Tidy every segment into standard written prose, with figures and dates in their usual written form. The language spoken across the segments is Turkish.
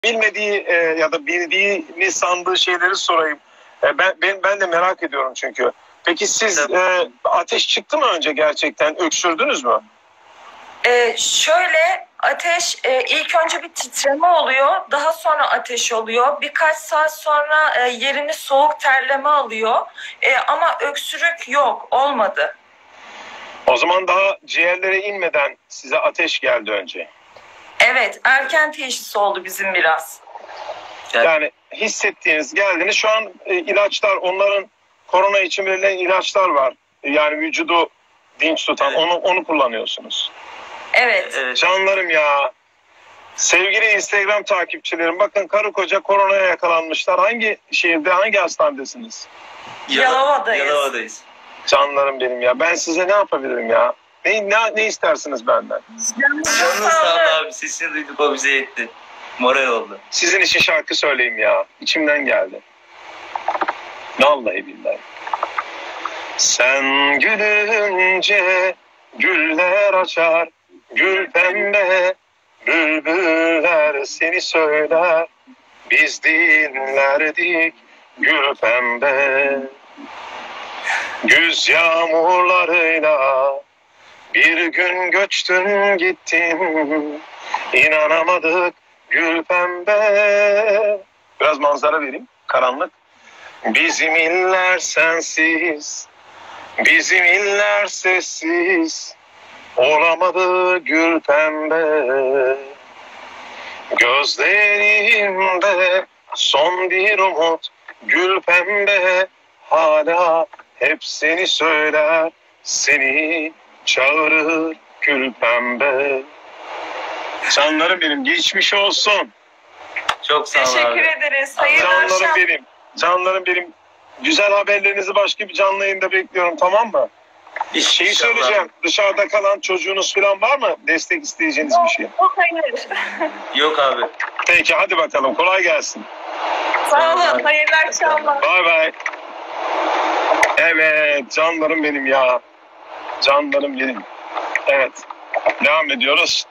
bilmediği ya da bildiğini sandığı şeyleri sorayım. Ben de merak ediyorum çünkü. Peki siz ateş çıktı mı önce gerçekten? Öksürdünüz mü? Şöyle ateş ilk önce bir titreme oluyor. Daha sonra ateş oluyor. Birkaç saat sonra yerini soğuk terleme alıyor. Ama öksürük yok, olmadı. O zaman daha ciğerlere inmeden size ateş geldi önce. Evet, erken teşhis oldu bizim biraz. Yani hissettiğiniz geldiniz. Şu an ilaçlar, onların korona için verilen ilaçlar var. Yani vücudu dinç tutan, evet. Onu kullanıyorsunuz. Evet. Canlarım ya. Sevgili Instagram takipçilerim, bakın karı koca koronaya yakalanmışlar. Hangi şehirde, hangi hastanedesiniz? Yalova'dayız. Canlarım benim ya. Ben size ne yapabilirim ya? Ne istersiniz benden? Canınız sağ ol abi. Sesini duyduk, o bize yetti. Moral oldu. Sizin için şarkı söyleyeyim ya. İçimden geldi. Vallahi billahi. Sen gülünce güller açar, gül pembe, bülbüller seni söyler. Biz dinlerdik gül pembe. Güz yağmurlarıyla bir gün göçtün gittin, inanamadık gül pembe. Biraz manzara vereyim, karanlık. Bizim iller sensiz, bizim iller sessiz, olamadı gül pembe. Gözlerimde son bir umut gül pembe, hala hep seni söyler, seni çağırır gül pembe. Canlarım benim, geçmiş olsun. Çok sağ ol abi. Teşekkür ederiz. Hayırlı Canlarım akşam. benim, canlarım benim. Güzel haberlerinizi başka bir canlı yayında bekliyorum, tamam mı? Şeyi söyleyeceğim, dışarıda kalan çocuğunuz falan var mı? Destek isteyeceğiniz bir şey. Hayır. Yok abi. Peki hadi bakalım, kolay gelsin. Sağ olun. Hayırlı akşamlar. Bay bay. Evet, canlarım benim ya. Canlarım benim. Evet, devam ediyoruz.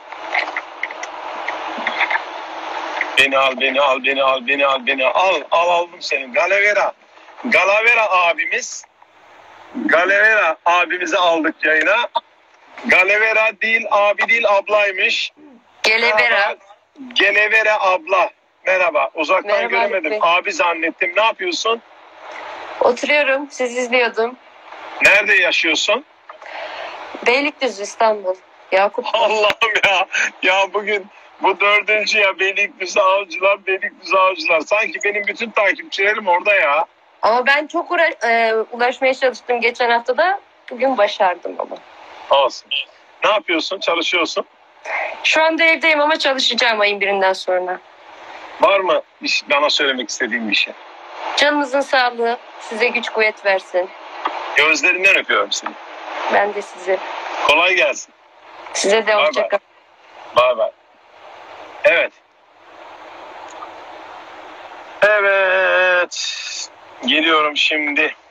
Beni al, beni al, beni al, beni al, beni al. Aldım seni. Galavera abimiz. Galavera abimizi aldık yayına. Galavera değil, abi değil, ablaymış. Gelevera. Gelevera abla. Merhaba. Uzaktan Merhaba göremedim. Bey. Abi zannettim. Ne yapıyorsun? Oturuyorum. Siz izliyordum. Nerede yaşıyorsun? Beylikdüzü, İstanbul. Yakup. Allah'ım ya. Ya bugün bu 4. ya Beylikdüzü Avcılar, Beylikdüzü Avcılar. Sanki benim bütün takipçilerim orada ya. Ama ben çok ulaşmaya çalıştım geçen hafta da. Bugün başardım ama. Olsun. Ne yapıyorsun? Çalışıyorsun? Şu anda evdeyim ama çalışacağım ayın 1'inden sonra. Var mı bana söylemek istediğin bir şey? Canınızın sağlığı size güç kuvvet versin. Gözlerinden öpüyorum seni. Ben de sizi. Kolay gelsin. Size de Bay hoşça kalın. Bay bay. Evet. Evet. Geliyorum şimdi.